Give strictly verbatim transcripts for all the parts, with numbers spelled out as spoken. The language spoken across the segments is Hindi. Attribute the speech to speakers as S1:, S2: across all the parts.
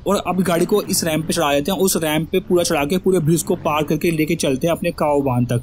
S1: और अब गाड़ी को इस रैंप पे चढ़ा देते हैं, उस रैंप पे पूरा चढ़ा के पूरे ब्रिज को पार करके लेके चलते हैं अपने काओ बांध तक।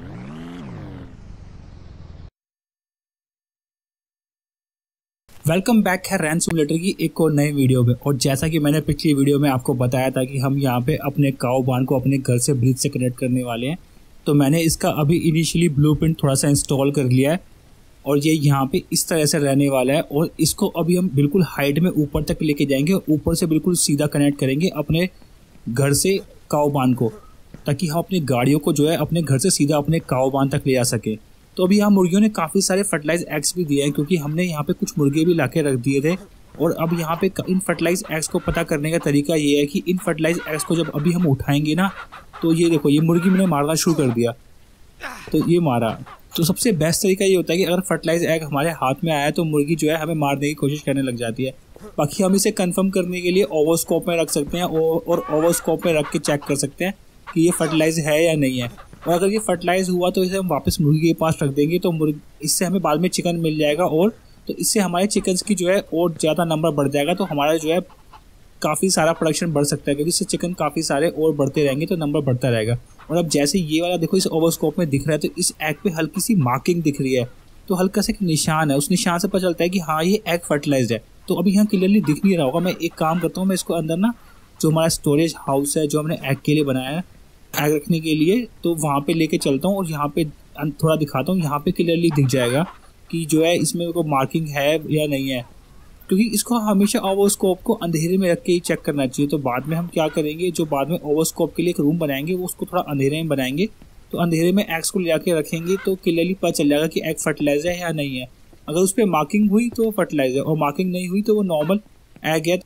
S1: वेलकम बैक है रैन सिमुलेटर की एक और नई वीडियो में। और जैसा कि मैंने पिछली वीडियो में आपको बताया था कि हम यहाँ पे अपने काओ बांध को अपने घर से ब्रिज से कनेक्ट करने वाले हैं, तो मैंने इसका अभी इनिशियली ब्लूप्रिंट थोड़ा सा इंस्टॉल कर लिया है और ये यहाँ पे इस तरह से रहने वाला है। और इसको अभी हम बिल्कुल हाइट में ऊपर तक लेके जाएंगे, ऊपर से बिल्कुल सीधा कनेक्ट करेंगे अपने घर से काओ बांध को, ताकि हम अपनी गाड़ियों को जो है अपने घर से सीधा अपने काओ बांध तक ले जा सके। तो अभी यहाँ मुर्गियों ने काफ़ी सारे फर्टिलाइज एग्स भी दिए हैं, क्योंकि हमने यहाँ पे कुछ मुर्गे भी लाके रख दिए थे। और अब यहाँ पे इन फर्टिलाइज एग्स को पता करने का तरीका ये है कि इन फर्टिलाइज एग्स को जब अभी हम उठाएंगे ना, तो ये देखो ये मुर्गी मैंने मारना शुरू कर दिया, तो ये मारा। तो सबसे बेस्ट तरीका ये होता है कि अगर फर्टिलाइज एग हमारे हाथ में आया तो मुर्गी जो है हमें मारने की कोशिश करने लग जाती है। बाकी हम इसे कंफर्म करने के लिए ओवरस्कोप में रख सकते हैं और ओवरस्कोप में रख के चेक कर सकते हैं कि ये फर्टिलाइज है या नहीं है। और अगर ये फर्टिलाइज हुआ तो इसे हम वापस मुर्गी के पास रख देंगे, तो मुर्गी इससे हमें बाद में चिकन मिल जाएगा, और तो इससे हमारे चिकन्स की जो है और ज़्यादा नंबर बढ़ जाएगा। तो हमारा जो है काफ़ी सारा प्रोडक्शन बढ़ सकता है, क्योंकि इससे चिकन काफ़ी सारे और बढ़ते रहेंगे तो नंबर बढ़ता रहेगा। और अब जैसे ये वाला देखो इस ओवरस्कोप में दिख रहा है, तो इस एग पे हल्की सी मार्किंग दिख रही है, तो हल्का सा एक निशान है, उस निशान से पता चलता है कि हाँ ये एग फर्टिलाइज्ड है। तो अभी यहाँ क्लियरली दिख नहीं रहा होगा। मैं एक काम करता हूँ, मैं इसको अंदर ना जो हमारा स्टोरेज हाउस है जो हमने एग के लिए बनाया है एग रखने के लिए, तो वहाँ पे लेके चलता हूँ और यहाँ पे थोड़ा दिखाता हूँ। यहाँ पे क्लियरली दिख जाएगा कि जो है इसमें कोई मार्किंग है या नहीं है, क्योंकि इसको हमेशा ओवरस्कोप को अंधेरे में रख के ही चेक करना चाहिए। तो बाद में हम क्या करेंगे, जो बाद में ओवरस्कोप के लिए एक रूम बनाएंगे वो उसको थोड़ा अंधेरे में बनाएंगे, तो अंधेरे में एग्स को ले जाके रखेंगे तो क्लियरली पता चल जाएगा कि एग फर्टिलाइज है या नहीं है। अगर उस पर मार्किंग हुई तो वो फर्टिलाइज है, और मार्किंग नहीं हुई तो वो नॉर्मल एग है।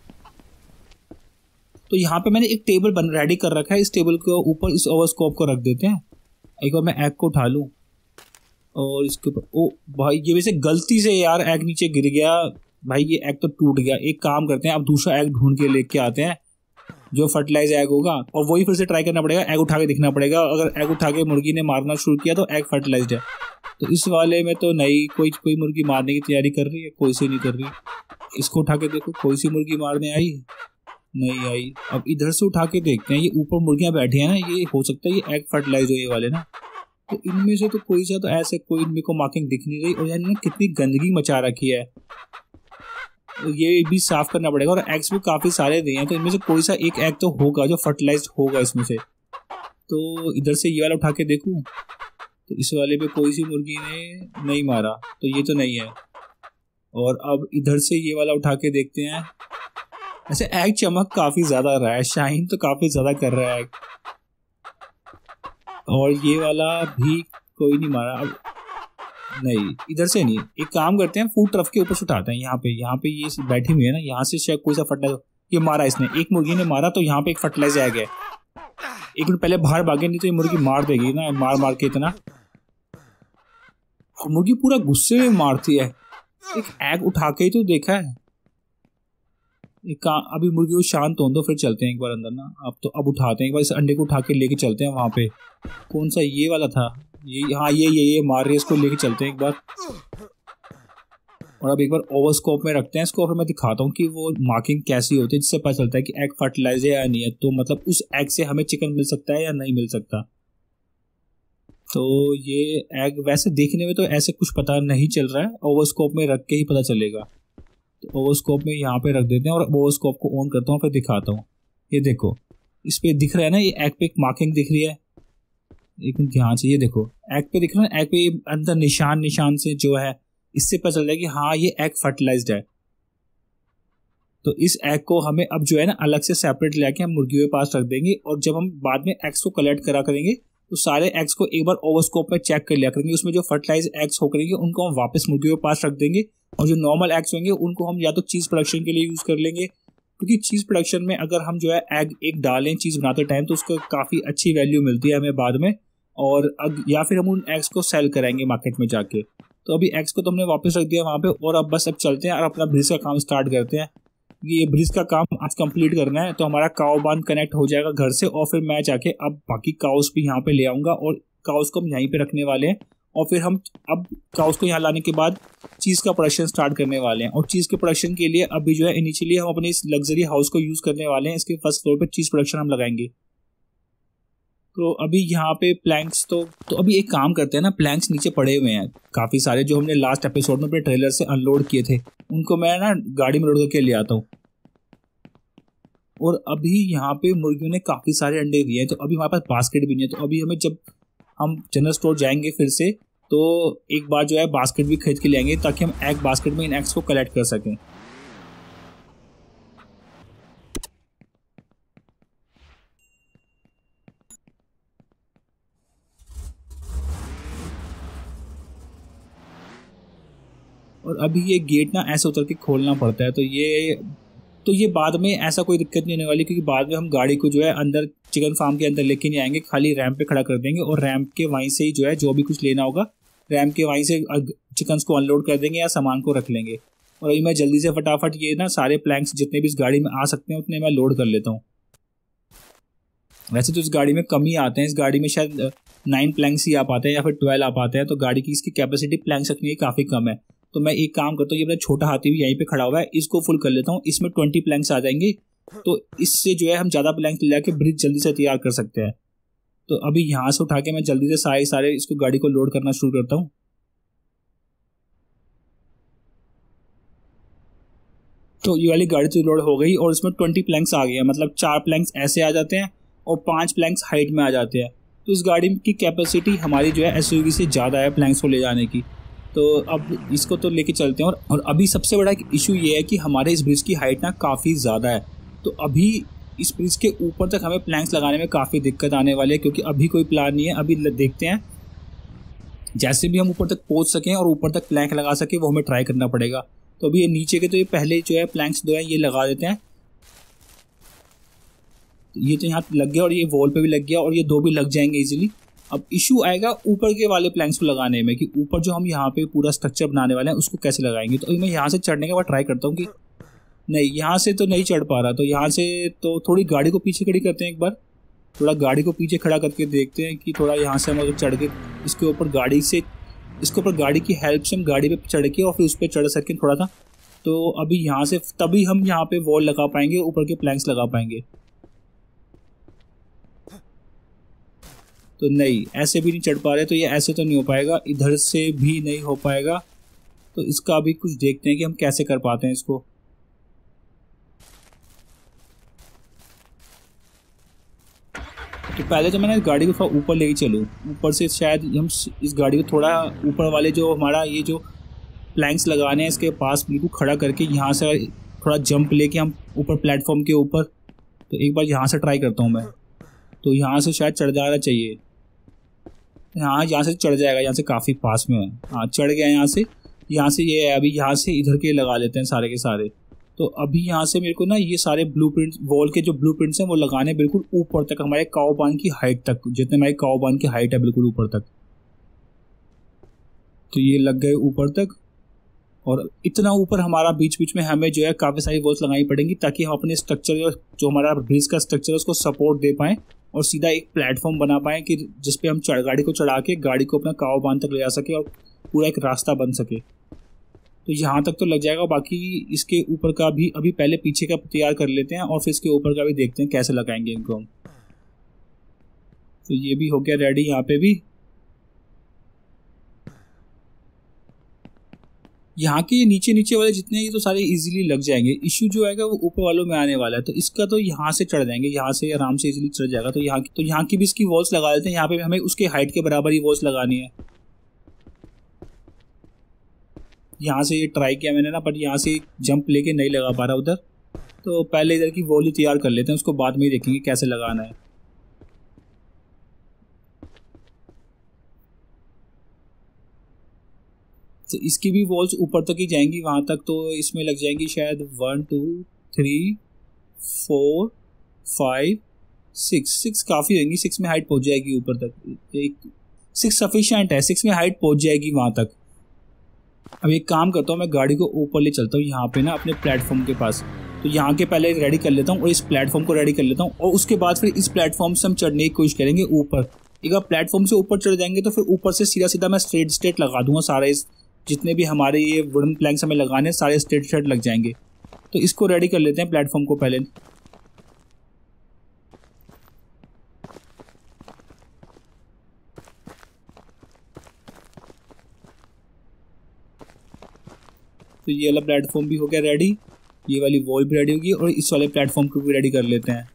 S1: तो यहाँ पे मैंने एक टेबल बन रेडी कर रखा है, इस टेबल के ऊपर इस ओवरस्कोप को रख देते हैं। एक बार मैं एग को उठा लूँ और इसके ऊपर, ओ भाई ये वैसे गलती से यार एग नीचे गिर गया भाई, ये एग तो टूट गया। एक काम करते हैं, अब दूसरा एग ढूंढ के लेके आते हैं जो फर्टिलाइज एग होगा, और वही फिर से ट्राई करना पड़ेगा, एग उठा के दिखना पड़ेगा। अगर एग उठा के मुर्गी ने मारना शुरू किया तो एग फर्टिलाइज्ड है। तो इस वाले में तो नहीं, कोई कोई मुर्गी मारने की तैयारी कर रही है, कोई सी नहीं कर रही। इसको उठा के देखो, कोई सी मुर्गी मारने आई नहीं आई। अब इधर से उठा के देखते हैं, ये ऊपर मुर्गियां बैठी हैं ना, ये हो सकता है ये एग फर्टिलाइज हो ये वाले ना। तो इनमें से तो कोई सा तो ऐसे कोई इनमें को मार्किंग दिख नहीं रही, और यानी कितनी गंदगी मचा रखी है, ये भी साफ करना पड़ेगा। और एग्स भी काफ़ी सारे दिए हैं, तो इनमें से कोई सा एक एग तो होगा जो फर्टिलाइज्ड होगा इसमें से। तो इधर से ये वाला उठा के देखूं, तो इस वाले पे कोई सी मुर्गी ने नहीं मारा, तो ये तो नहीं है। और अब इधर से ये वाला उठा के देखते हैं। ऐसे एग चमक काफ़ी ज़्यादा रहा है, शाइन तो काफ़ी ज़्यादा कर रहा है। और ये वाला भी कोई नहीं मारा, अब नहीं इधर से नहीं। एक काम करते हैं, फूड ट्रफ के ऊपर से उठाते हैं। यहाँ पे यहाँ पे ये बैठी हुई है ना, यहाँ से शायद कोई सा फर्टिलाइज, ये मारा इसने, एक मुर्गी ने मारा, तो यहाँ पे एक फर्टिलाइज एग है। एक मिनट पहले बाहर भागे, नहीं तो ये मुर्गी मार देगी ना, मार मार के इतना। और मुर्गी पूरा गुस्से में मारती है। एक एग उठा के ही तो देखा है। एक अभी मुर्गी को शांत होने दो, फिर चलते हैं एक बार अंदर ना। अब तो अब उठाते हैं एक बार, इस अंडे को उठा के लेके चलते हैं वहाँ पे। कौन सा ये वाला था, ये हाँ ये ये ये मार रही है, इसको लेके चलते हैं एक बार। और अब एक बार ओवरस्कोप में रखते हैं इसको, फिर मैं दिखाता हूँ कि वो मार्किंग कैसी होती है, जिससे पता चलता है कि एग फर्टिलाइज है या नहीं है। तो मतलब उस एग से हमें चिकन मिल सकता है या नहीं मिल सकता। तो ये एग वैसे देखने में तो ऐसे कुछ पता नहीं चल रहा है, ओवरस्कोप में रख के ही पता चलेगा। तो ओवरस्कोप में यहाँ पे रख देते हैं और ओवरस्कोप को ऑन करता हूँ, फिर दिखाता हूँ। ये देखो इस पे दिख रहा है ना, ये एग पे एक मार्किंग दिख रही है। एक मिनट ध्यान से, ये देखो एग पे दिख रहा है, एग पे अंदर निशान निशान से जो है, इससे पता चल रहा है कि हाँ ये एग फर्टिलाइज्ड है। तो इस एग को हमें अब जो है ना अलग से सेपरेट लेके हम मुर्गियों के पास रख देंगे, और जब हम बाद में एग्स को कलेक्ट करा करेंगे तो सारे एग्स को एक बार ओवरस्कोप में चेक कर लिया करेंगे। उसमें जो फर्टिलाइज एग्स हो करेंगे उनको हम वापस मुर्गियों के पास रख देंगे, और जो नॉर्मल एग्स होंगे उनको हम या तो चीज़ प्रोडक्शन के लिए यूज़ कर लेंगे, क्योंकि चीज़ प्रोडक्शन में अगर हम जो है एग एक डालें चीज़ बनाते टाइम तो उसको काफ़ी अच्छी वैल्यू मिलती है हमें बाद में। और अग, या फिर हम उन एग्स को सेल कराएंगे मार्केट में जाके। तो अभी एग्स को तो हमने वापस रख दिया वहाँ पे, और अब बस अब चलते हैं और अपना ब्रिज का काम स्टार्ट करते हैं। ये ब्रिज का काम आज कंप्लीट करना है, तो हमारा काऊ बांध कनेक्ट हो जाएगा घर से, और फिर मैं जाके अब बाकी काउस भी यहाँ पे ले आऊँगा, और काउस को हम यहीं पे रखने वाले हैं। और फिर हम अब काउस को यहाँ लाने के बाद चीज़ का प्रोडक्शन स्टार्ट करने वाले हैं। और चीज़ के प्रोडक्शन के लिए अभी जो है इनिशियली हम अपने इस लग्जरी हाउस को यूज़ करने वाले हैं। इसके फर्स्ट फ्लोर पे चीज़ प्रोडक्शन हम लगाएंगे। तो अभी यहाँ पे प्लैंक्स तो तो अभी एक काम करते हैं ना, प्लैंक्स नीचे पड़े हुए हैं काफ़ी सारे, जो हमने लास्ट एपिसोड में अपने ट्रेलर से अनलोड किए थे, उनको मैं ना गाड़ी में लोड करके ले आता हूँ। और अभी यहाँ पे मुर्गियों ने काफ़ी सारे अंडे दिए हैं, तो अभी हमारे पास बास्केट भी नहीं है। तो अभी हमें जब हम जनरल स्टोर जाएंगे फिर से, तो एक बार जो है बास्केट भी खरीद के ले आएंगे ताकि हम एग बास्केट में इन एग्स को कलेक्ट कर सकें। और अभी ये गेट ना ऐसे उतर के खोलना पड़ता है, तो ये तो ये बाद में ऐसा कोई दिक्कत नहीं होने वाली, क्योंकि बाद में हम गाड़ी को जो है अंदर चिकन फार्म के अंदर लेके नहीं आएंगे, खाली रैंप पे खड़ा कर देंगे और रैंप के वहीं से ही जो है जो भी कुछ लेना होगा रैंप के वहीं से चिकन्स को अनलोड कर देंगे या सामान को रख लेंगे। और अभी मैं जल्दी से फटाफट ये ना सारे प्लैंक्स जितने भी इस गाड़ी में आ सकते हैं उतने मैं लोड कर लेता हूँ। वैसे तो इस गाड़ी में कम ही आते हैं, इस गाड़ी में शायद नाइन प्लैंक्स ही आ पाते हैं या फिर ट्वेल्व आ पाते हैं, तो गाड़ी की इसकी कैपेसिटी प्लैंक्स रखने की काफ़ी कम है। तो मैं एक काम करता हूँ, ये मेरा छोटा हाथी भी यहीं पे खड़ा हुआ है, इसको फुल कर लेता हूँ। इसमें ट्वेंटी प्लैंक्स आ जाएंगे, तो इससे जो है हम ज़्यादा प्लैंक्स ले जाके ब्रिज जल्दी से तैयार कर सकते हैं। तो अभी यहाँ से उठा के मैं जल्दी से सारे सारे इसको गाड़ी को लोड करना शुरू करता हूँ। तो ये वाली गाड़ी तो लोड हो गई और इसमें ट्वेंटी प्लैंक्स आ गए हैं, मतलब चार प्लैंक्स ऐसे आ जाते हैं और पाँच प्लैंक्स हाइट में आ जाते हैं। तो इस गाड़ी की कैपेसिटी हमारी जो है एसयूवी से ज़्यादा है प्लैंक्स को ले जाने की। तो अब इसको तो लेके चलते हैं। और, और अभी सबसे बड़ा इशू ये है कि हमारे इस ब्रिज की हाइट ना काफ़ी ज़्यादा है, तो अभी इस ब्रिज के ऊपर तक हमें प्लैंक्स लगाने में काफ़ी दिक्कत आने वाली है, क्योंकि अभी कोई प्लान नहीं है। अभी देखते हैं जैसे भी हम ऊपर तक पहुंच सकें और ऊपर तक प्लैंक लगा सके वो हमें ट्राई करना पड़ेगा। तो अभी ये नीचे के तो ये पहले जो है प्लैंक्स दो हैं ये लगा देते हैं। ये तो यहाँ लग गया और ये वॉल पे भी लग गया और ये दो भी लग जाएंगे इजीली। अब इशू आएगा ऊपर के वाले प्लैंक्स को लगाने में, कि ऊपर जो हम यहाँ पे पूरा स्ट्रक्चर बनाने वाले हैं उसको कैसे लगाएंगे। तो मैं यहाँ से चढ़ने का बाद ट्राई करता हूँ कि नहीं, यहाँ से तो नहीं चढ़ पा रहा। तो यहाँ से तो थोड़ी गाड़ी को पीछे खड़ी करते हैं, एक बार थोड़ा गाड़ी को पीछे खड़ा करके देखते हैं कि थोड़ा यहाँ से हम अगर चढ़ के इसके ऊपर गाड़ी से इसके ऊपर गाड़ी की हेल्प से हम गाड़ी पे चढ़ के और फिर उस पर चढ़ सकें थोड़ा सा। तो अभी यहाँ से तभी हम यहाँ पे वॉल लगा पाएंगे, ऊपर के प्लैंक्स लगा पाएंगे। तो नहीं, ऐसे भी नहीं चढ़ पा रहे, तो ये ऐसे तो नहीं हो पाएगा, इधर से भी नहीं हो पाएगा। तो इसका अभी कुछ देखते हैं कि हम कैसे कर पाते हैं इसको। तो पहले तो मैंने गाड़ी को थोड़ा ऊपर लेके चलूँ, ऊपर से शायद हम इस गाड़ी को थोड़ा ऊपर वाले जो हमारा ये जो प्लैंक्स लगाने हैं इसके पास बिल्कुल खड़ा करके यहाँ से थोड़ा जंप लेके हम ऊपर प्लेटफॉर्म के ऊपर। तो एक बार यहाँ से ट्राई करता हूँ मैं, तो यहाँ से शायद चढ़ जाना चाहिए। हाँ, यहाँ से चढ़ जाएगा, यहाँ से काफ़ी पास में है। हाँ, चढ़ गया यहाँ से। यहाँ से ये है, अभी यहाँ से इधर के लगा लेते हैं सारे के सारे। तो अभी यहाँ से मेरे को ना ये सारे ब्लूप्रिंट्स, वॉल के जो ब्लूप्रिंट्स हैं वो लगाने बिल्कुल ऊपर तक, हमारे काओबान की हाइट तक, जितने हमारे काओबान की हाइट है बिल्कुल ऊपर तक। तो ये लग गए ऊपर तक, और इतना ऊपर हमारा बीच बीच में हमें जो है काफ़ी सारी वॉल्स लगानी पड़ेंगी ताकि हम अपने स्ट्रक्चर जो हमारा ब्रिज का स्ट्रक्चर है उसको सपोर्ट दे पाएँ और सीधा एक प्लेटफॉर्म बना पाएँ कि जिस पे हम चढ़ गाड़ी को चढ़ा के गाड़ी को अपना काओबान तक ले जा सके और पूरा एक रास्ता बन सके। तो यहाँ तक तो लग जाएगा, बाकी इसके ऊपर का भी अभी पहले पीछे का तैयार कर लेते हैं और फिर इसके ऊपर का भी देखते हैं कैसे लगाएंगे इनको हम। तो ये भी हो गया रेडी यहाँ पे भी। यहाँ के नीचे नीचे वाले जितने ये तो सारे इजीली लग जाएंगे। इशू जो आएगा वो ऊपर वालों में आने वाला है, तो इसका तो यहाँ से चढ़ जाएंगे, यहाँ से आराम से इजीली चढ़ जाएगा। तो यहाँ की तो यहाँ की भी इसकी वॉल्स लगा देते हैं। यहाँ पे हमें उसके हाइट के बराबर ही वॉल्स लगानी है। यहाँ से ये ट्राई किया मैंने ना, बट यहाँ से जंप लेके नहीं लगा पा रहा उधर। तो पहले इधर की वॉल ही तैयार कर लेते हैं, उसको बाद में ही देखेंगे कैसे लगाना है। तो इसकी भी वॉल्स ऊपर तक ही जाएंगी वहाँ तक, तो इसमें लग जाएंगी शायद one two three four five six six काफ़ी होंगी। सिक्स में हाइट पहुँच जाएगी ऊपर तक, एक सिक्स सफिशिएंट है, सिक्स में हाइट पहुँच जाएगी वहाँ तक। अब एक काम करता हूँ, मैं गाड़ी को ऊपर ले चलता हूँ यहाँ पे ना अपने प्लेटफॉर्म के पास। तो यहाँ के पहले रेडी कर लेता हूँ और इस प्लेटफॉर्म को रेडी कर लेता हूँ और उसके बाद फिर इस प्लेटफॉर्म से हम चढ़ने की कोशिश करेंगे ऊपर। एक बार प्लेटफॉर्म से ऊपर चढ़ जाएंगे तो फिर ऊपर से सीधा सीधा मैं स्ट्रेट स्ट्रेट लगा दूंगा सारे, जितने भी हमारे ये वुडन प्लैंक्स हमें लगाने सारे स्ट्रेट स्ट्रेट लग जाएंगे। तो इसको रेडी कर लेते हैं प्लेटफॉर्म को पहले। तो ये वाला प्लेटफॉर्म भी हो गया रेडी, ये वाली वॉल भी रेडी होगी और इस वाले प्लेटफॉर्म को भी रेडी कर लेते हैं।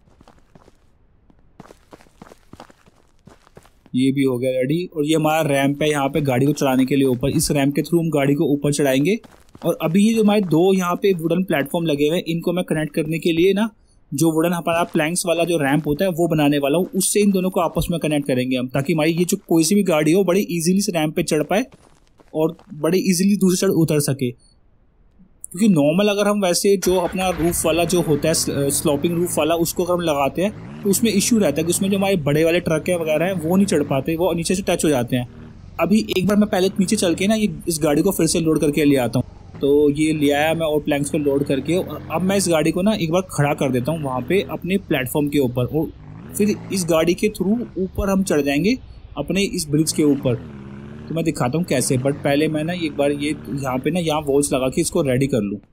S1: ये भी हो गया रेडी और ये हमारा रैंप है यहाँ पे गाड़ी को चलाने के लिए ऊपर। इस रैंप के थ्रू हम गाड़ी को ऊपर चढ़ाएंगे। और अभी ये जो हमारे दो यहाँ पे वुडन प्लेटफॉर्म लगे हुए हैं, इनको मैं कनेक्ट करने के लिए ना जो वुडन हमारा प्लैंक्स वाला जो रैंप होता है वो बनाने वाला हूँ, उससे इन दोनों को आपस में कनेक्ट करेंगे हम, ताकि हमारी ये जो कोई सी भी गाड़ी हो बड़ी ईजिली इस रैंप पे चढ़ पाए और बड़े ईजिली दूसरी साइड उतर सके। क्योंकि नॉर्मल अगर हम वैसे जो अपना रूफ वाला जो होता है स्लोपिंग रूफ वाला उसको अगर हम लगाते हैं तो उसमें इश्यू रहता है कि उसमें जो हमारे बड़े वाले ट्रक है वगैरह हैं वो नहीं चढ़ पाते, वो नीचे से टच हो जाते हैं। अभी एक बार मैं पहले नीचे चल के ना ये इस गाड़ी को फिर से लोड करके ले आता हूँ। तो ये ले आया मैं और प्लैंक्स को लोड करके, और अब मैं इस गाड़ी को ना एक बार खड़ा कर देता हूँ वहाँ पे अपने प्लेटफॉर्म के ऊपर, और फिर इस गाड़ी के थ्रू ऊपर हम चढ़ जाएंगे अपने इस ब्रिज के ऊपर। तो मैं दिखाता हूँ कैसे, बट पहले मैं ना एक बार ये यहाँ पे ना यहाँ वॉल्स लगा के इसको रेडी कर लूँ।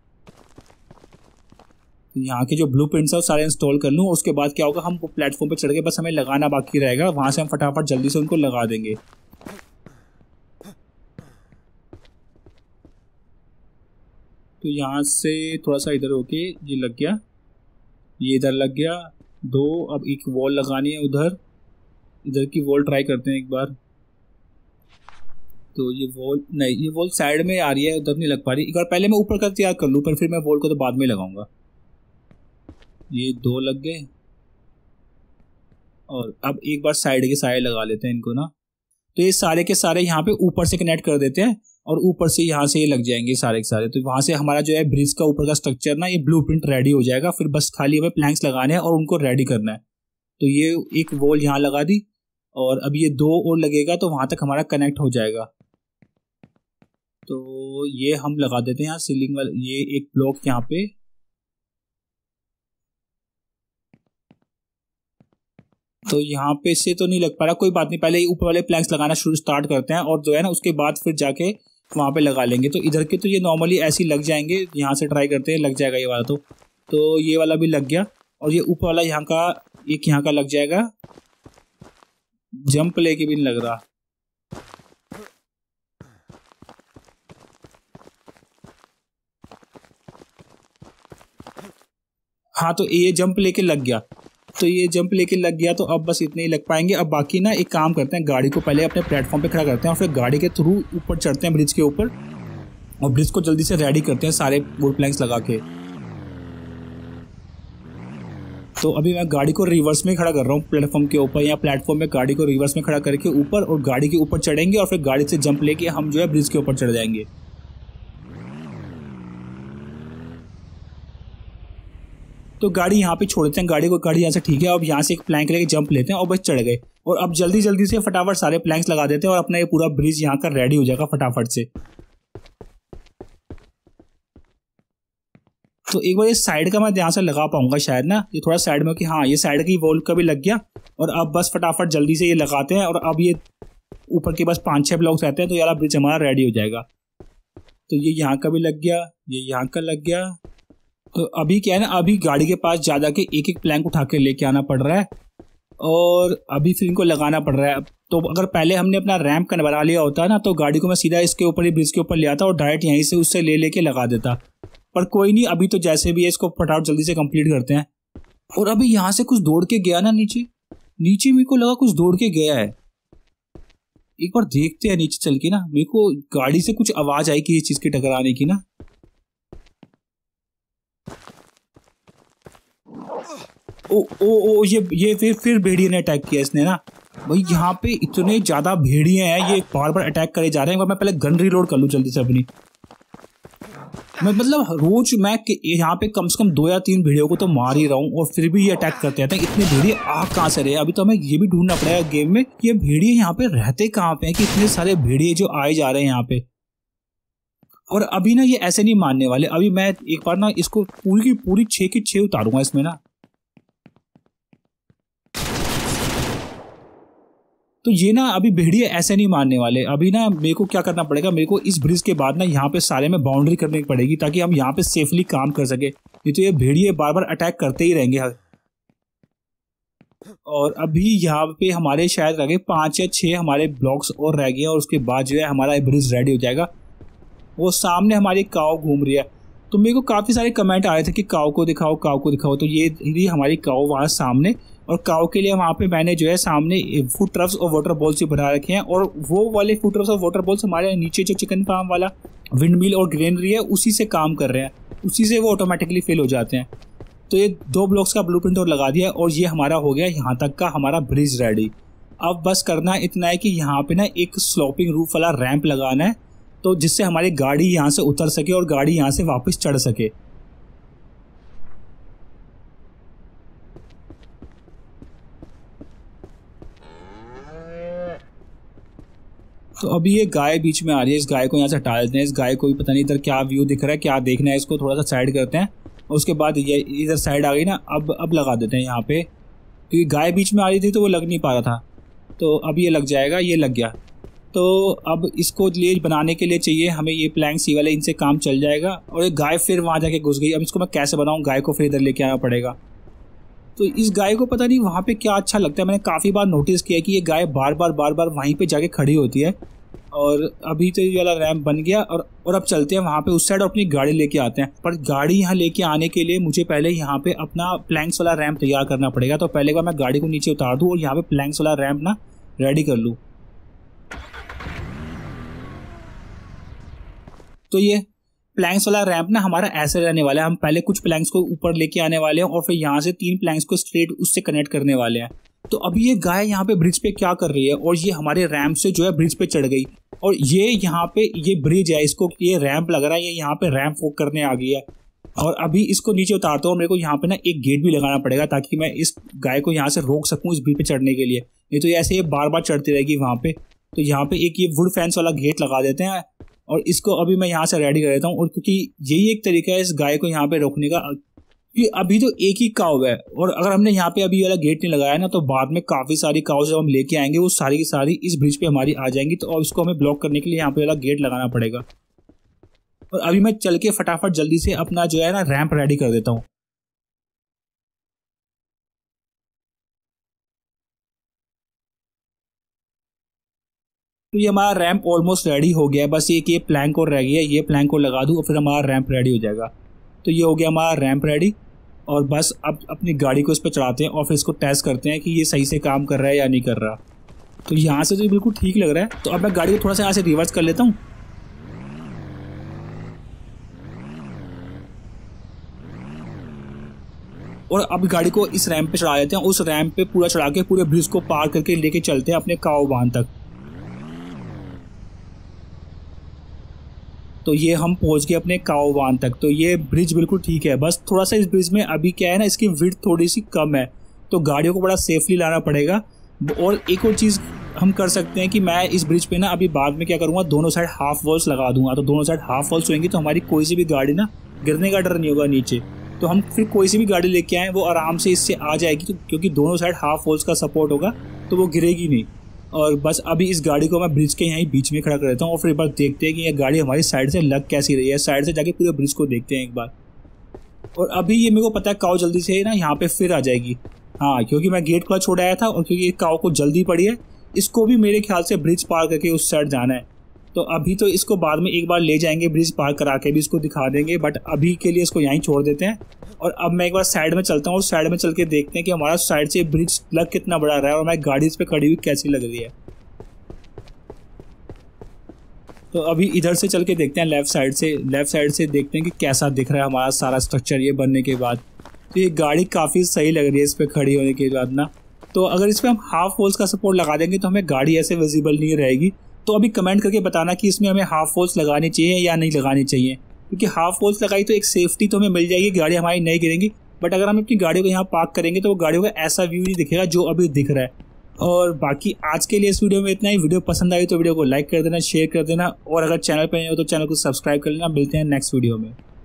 S1: यहाँ के जो ब्लूप्रिंट्स है वो सारे इंस्टॉल कर लूँ। उसके बाद क्या होगा, हम प्लेटफॉर्म पे चढ़ के बस हमें लगाना बाकी रहेगा, वहाँ से हम फटाफट जल्दी से उनको लगा देंगे। तो यहाँ से थोड़ा सा इधर होके ये लग गया, ये इधर लग गया दो। अब एक वॉल लगानी है उधर, इधर की वॉल ट्राई करते हैं एक बार। तो ये वॉल नहीं, ये वॉल साइड में आ रही है, उधर नहीं लग पा रही। एक बार पहले मैं ऊपर का तैयार कर लूँ, पर फिर मैं वॉल को तो बाद में लगाऊंगा। ये दो लग गए और अब एक बार साइड के साइड लगा लेते हैं इनको ना। तो ये सारे के सारे यहाँ पे ऊपर से कनेक्ट कर देते हैं और ऊपर से यहाँ से ये लग जाएंगे सारे के सारे। तो वहाँ से हमारा जो है ब्रिज का ऊपर का स्ट्रक्चर ना ये ब्लूप्रिंट रेडी हो जाएगा। फिर बस खाली हमें प्लैंक्स लगाने हैं और उनको रेडी करना है। तो ये एक वॉल यहाँ लगा दी और अब ये दो और लगेगा तो वहाँ तक हमारा कनेक्ट हो जाएगा। तो ये हम लगा देते हैं यहाँ सीलिंग वाला, ये एक ब्लॉक यहाँ पे। तो यहाँ पे से तो नहीं लग पा रहा, कोई बात नहीं, पहले ऊपर वाले प्लैंक्स लगाना शुरू स्टार्ट करते हैं और जो है ना उसके बाद फिर जाके वहाँ पे लगा लेंगे। तो इधर के तो ये नॉर्मली ऐसे ही लग जाएंगे, यहाँ से ट्राई करते हैं, लग जाएगा ये वाला। तो तो ये वाला भी लग गया और ये ऊपर वाला यहाँ का एक यहाँ का लग जाएगा। जंप लेके भी नहीं लग रहा। हाँ तो ये जंप लेके लग गया, तो ये जंप लेके लग गया। तो अब बस इतने ही लग पाएंगे। अब बाकी ना एक काम करते हैं, गाड़ी को पहले अपने प्लेटफॉर्म पे खड़ा करते हैं और फिर गाड़ी के थ्रू ऊपर चढ़ते हैं ब्रिज के ऊपर और ब्रिज को जल्दी से रेडी करते हैं सारे वुड प्लैंक्स लगा के। तो अभी मैं गाड़ी को रिवर्स में खड़ा कर रहा हूँ प्लेटफॉर्म के ऊपर, या प्लेटफॉर्म में गाड़ी को रिवर्स में खड़ा करके ऊपर, और गाड़ी के ऊपर चढ़ेंगे और फिर गाड़ी से जंप लेके हम जो है ब्रिज के ऊपर चढ़ जाएंगे। तो गाड़ी यहाँ पे छोड़ते हैं गाड़ी को, गाड़ी यहाँ से ठीक है। अब यहाँ से एक प्लैंक लेके जंप लेते हैं और बस चढ़ गए। और अब जल्दी जल्दी से फटाफट सारे प्लैंक्स लगा देते हैं और अपना ये पूरा ब्रिज यहाँ का रेडी हो जाएगा फटाफट से। तो एक बार ये साइड का मैं ध्यान से लगा पाऊंगा शायद ना, ये थोड़ा साइड में कि हाँ ये साइड की वॉल का भी लग गया। और अब बस फटाफट जल्दी से ये लगाते हैं और अब ये ऊपर के बस पाँच छः ब्लॉक्स रहते हैं तो यार ब्रिज हमारा रेडी हो जाएगा। तो ये यहाँ का भी लग गया, ये यहाँ का लग गया। तो अभी क्या है ना, अभी गाड़ी के पास जा जा के एक एक प्लैंक उठा के लेके आना पड़ रहा है और अभी फिर इनको लगाना पड़ रहा है। तो अगर पहले हमने अपना रैंप का बना लिया होता ना तो गाड़ी को मैं सीधा इसके ऊपर ही ब्रिज के ऊपर ले आता और डायरेक्ट यहीं से उससे ले लेके लगा देता। पर कोई नहीं, अभी तो जैसे भी है इसको फटाफट जल्दी से कंप्लीट करते हैं। और अभी यहाँ से कुछ दौड़ के गया ना नीचे, नीचे मेरे को लगा कुछ दौड़ के गया है। एक बार देखते हैं नीचे चल के ना, मेरे को गाड़ी से कुछ आवाज आई कि इस चीज के टकराने की ना। ओ ओ ओ ये ये फिर फिर भेड़िए ने अटैक किया इसने ना। भाई यहाँ पे इतने ज्यादा भेड़िए हैं, ये बार बार अटैक करे जा रहे हैं। मैं पहले गन रीलोड कर लूँ जल्दी से अपनी। मैं मतलब रोज मैं यहाँ पे कम से कम दो या तीन भेड़ियों को तो मार ही रहा हूँ और फिर भी ये अटैक करते रहते हैं। इतने भेड़िए आ कहाँ से रहे? अभी तो हमें ये भी ढूंढना पड़ेगा गेम में, ये भेड़िए यहाँ पे रहते कहाँ पे हैं कि इतने सारे भेड़िए जो आए जा रहे हैं यहाँ पे। और अभी ना ये ऐसे नहीं मानने वाले, अभी मैं एक बार ना इसको पूरी की पूरी छह की छह उतारूंगा इसमें ना। तो ये ना अभी भेड़िए ऐसे नहीं मारने वाले। अभी ना मेरे को क्या करना पड़ेगा, मेरे को इस ब्रिज के बाद ना यहाँ पे सारे में बाउंड्री करनी पड़ेगी ताकि हम यहाँ पे सेफली काम कर सके। नहीं तो ये भेड़िए बार बार अटैक करते ही रहेंगे। और अभी यहाँ पे हमारे शायद रह गए पाँच या छः हमारे ब्लॉक्स और रह गए और उसके बाद जो है हमारा ब्रिज रेडी हो जाएगा। वो सामने हमारी काव घूम रही है, तो मेरे को काफ़ी सारे कमेंट आ रहे थे कि काव को दिखाओ काव को दिखाओ। तो ये ये हमारी काव वहाँ सामने, और काव के लिए वहाँ पे मैंने जो है सामने फूड ट्रफ्स और वाटर बॉल्स भी बना रखे हैं। और वो वाले फूड ट्रफ्स और वाटर बॉल्स हमारे नीचे जो चिकन फार्म वाला विंड मिल और ग्रेनरी है उसी से काम कर रहे हैं, उसी से वो ऑटोमेटिकली फिल हो जाते हैं। तो ये दो ब्लॉक्स का ब्लूप्रिंट और लगा दिया और ये हमारा हो गया यहाँ तक का हमारा ब्रिज रेडी। अब बस करना इतना है कि यहाँ पे ना एक स्लोपिंग रूफ वाला रैंप लगाना है, तो जिससे हमारी गाड़ी यहाँ से उतर सके और गाड़ी यहाँ से वापस चढ़ सके। तो अभी ये गाय बीच में आ रही है, इस गाय को यहाँ से हटा देते हैं। इस गाय को भी पता नहीं इधर क्या व्यू दिख रहा है, क्या देखना है, इसको थोड़ा सा साइड करते हैं। उसके बाद ये इधर साइड आ गई ना, अब अब लगा देते हैं यहाँ पे, क्योंकि गाय बीच में आ रही थी तो वो लग नहीं पा रहा था। तो अब ये लग जाएगा, ये लग गया। तो अब इसको लिए बनाने के लिए चाहिए हमें ये प्लैंक सी वाले, इनसे काम चल जाएगा। और ये गाय फिर वहाँ जाके घुस गई। अब इसको मैं कैसे बनाऊँ, गाय को फिर इधर लेके आना पड़ेगा। तो इस गाय को पता नहीं वहाँ पे क्या अच्छा लगता है, मैंने काफ़ी बार नोटिस किया कि ये गाय बार बार बार बार वहीं पे जाके खड़ी होती है। और अभी तो ये वाला रैंप बन गया और और अब चलते हैं वहाँ पे उस साइड अपनी गाड़ी लेके आते हैं। पर गाड़ी यहाँ लेके आने के लिए मुझे पहले यहाँ पे अपना प्लैंक्स वाला रैंप तैयार करना पड़ेगा। तो पहले बार मैं गाड़ी को नीचे उतार दूँ और यहाँ पे प्लैंक्स वाला रैंप ना रेडी कर लूँ। तो ये प्लैंक्स वाला रैंप ना हमारा ऐसे रहने वाला है। हम पहले कुछ प्लैंक्स को ऊपर लेके आने वाले हैं और फिर यहाँ से तीन प्लैंक्स को स्ट्रेट उससे कनेक्ट करने वाले हैं। तो अभी ये गाय यहाँ पे ब्रिज पे क्या कर रही है, और ये हमारे रैंप से जो है ब्रिज पे चढ़ गई। और ये यहाँ पे ये ब्रिज है, इसको ये रैंप लग रहा है, ये यहाँ पे रैंप वॉक करने आ गई है। और अभी इसको नीचे उतारता हूँ। मेरे को यहाँ पे ना एक गेट भी लगाना पड़ेगा ताकि मैं इस गाय को यहाँ से रोक सकूँ इस ब्रिज पे चढ़ने के लिए, नहीं तो ऐसे ये बार बार चढ़ती रहेगी वहाँ पे। तो यहाँ पे एक ये वुड फेंस वाला गेट लगा देते हैं और इसको अभी मैं यहाँ से रेडी कर देता हूँ। और क्योंकि यही एक तरीका है इस गाय को यहाँ पे रोकने का, कि अभी तो एक ही काव है और अगर हमने यहाँ पे अभी वाला गेट नहीं लगाया ना तो बाद में काफ़ी सारी काव जब हम लेके आएंगे वो सारी की सारी इस ब्रिज पे हमारी आ जाएंगी। तो अब इसको हमें ब्लॉक करने के लिए यहाँ पे वाला गेट लगाना पड़ेगा। और अभी मैं चल के फटाफट जल्दी से अपना जो है ना रैंप रेडी कर देता हूँ। तो ये हमारा रैंप ऑलमोस्ट रेडी हो गया है, बस एक ये प्लैंक और रह गया है, ये प्लैंक को लगा दूँ और फिर हमारा रैंप रेडी हो जाएगा। तो ये हो गया हमारा रैंप रेडी। और बस अब अपनी गाड़ी को इस पर चढ़ाते हैं और फिर इसको टेस्ट करते हैं कि ये सही से काम कर रहा है या नहीं कर रहा। तो यहाँ से तो ये बिल्कुल ठीक लग रहा है। तो अब मैं गाड़ी को थोड़ा सा यहाँ से रिवर्स कर लेता हूँ। और अब गाड़ी को इस रैंप पे चढ़ा देते हैं, उस रैंप पे पूरा चढ़ा के पूरे ब्रिज को पार करके लेके चलते हैं अपने काव बांध तक। तो ये हम पहुंच गए अपने काव बांध तक। तो ये ब्रिज बिल्कुल ठीक है, बस थोड़ा सा इस ब्रिज में अभी क्या है ना, इसकी विड्थ थोड़ी सी कम है, तो गाड़ियों को बड़ा सेफली लाना पड़ेगा। और एक और चीज़ हम कर सकते हैं कि मैं इस ब्रिज पे ना अभी बाद में क्या करूँगा, दोनों साइड हाफ वॉल्स लगा दूंगा। तो दोनों साइड हाफ वॉल्स होंगी तो हमारी कोई सी भी गाड़ी ना गिरने का डर नहीं होगा नीचे। तो हम फिर कोई सी भी गाड़ी लेके आएँ वो आराम से इससे आ जाएगी, तो क्योंकि दोनों साइड हाफ वॉल्स का सपोर्ट होगा तो वो गिरेगी नहीं। और बस अभी इस गाड़ी को मैं ब्रिज के यहीं बीच में खड़ा कर देता हूँ और फिर एक बार देखते हैं कि ये गाड़ी हमारी साइड से लग कैसी रही है। साइड से जाके पूरे ब्रिज को देखते हैं एक बार। और अभी ये मेरे को पता है काव जल्दी से ना यहाँ पे फिर आ जाएगी। हाँ, क्योंकि मैं गेट खुला छोड़ आया था और क्योंकि काव को जल्दी पड़ी है, इसको भी मेरे ख्याल से ब्रिज पार करके उस साइड जाना है। तो अभी तो इसको बाद में एक बार ले जाएंगे, ब्रिज पार करा के भी इसको दिखा देंगे, बट अभी के लिए इसको यहीं छोड़ देते हैं। और अब मैं एक बार साइड में चलता हूँ और साइड में चल के देखते हैं कि हमारा साइड से ब्रिज लग कितना बड़ा रहा है और हमारी गाड़ी इस पर खड़ी हुई कैसी लग रही है। तो अभी इधर से चल के देखते हैं, लेफ्ट साइड से लेफ्ट साइड से देखते हैं कि कैसा दिख रहा है हमारा सारा स्ट्रक्चर ये बनने के बाद। तो ये गाड़ी काफ़ी सही लग रही है इस पर खड़ी होने के बाद ना। तो अगर इस पर हम हाफ वॉल्स का सपोर्ट लगा देंगे तो हमें गाड़ी ऐसे विजिबल नहीं रहेगी। तो अभी कमेंट करके बताना कि इसमें हमें हाफ वॉल्स लगानी चाहिए या नहीं लगानी चाहिए, क्योंकि हाफ वॉल्स लगाई तो एक सेफ्टी तो हमें मिल जाएगी, गाड़ी हमारी नहीं गिरेंगी। बट अगर हम अपनी गाड़ी को यहाँ पार्क करेंगे तो वो गाड़ियों का ऐसा व्यू नहीं दिखेगा जो अभी दिख रहा है। और बाकी आज के लिए इस वीडियो में इतना ही। वीडियो पसंद आई तो वीडियो को लाइक कर देना, शेयर कर देना, और अगर चैनल पर नहीं हो तो चैनल को सब्सक्राइब कर लेना। मिलते हैं नेक्स्ट वीडियो में।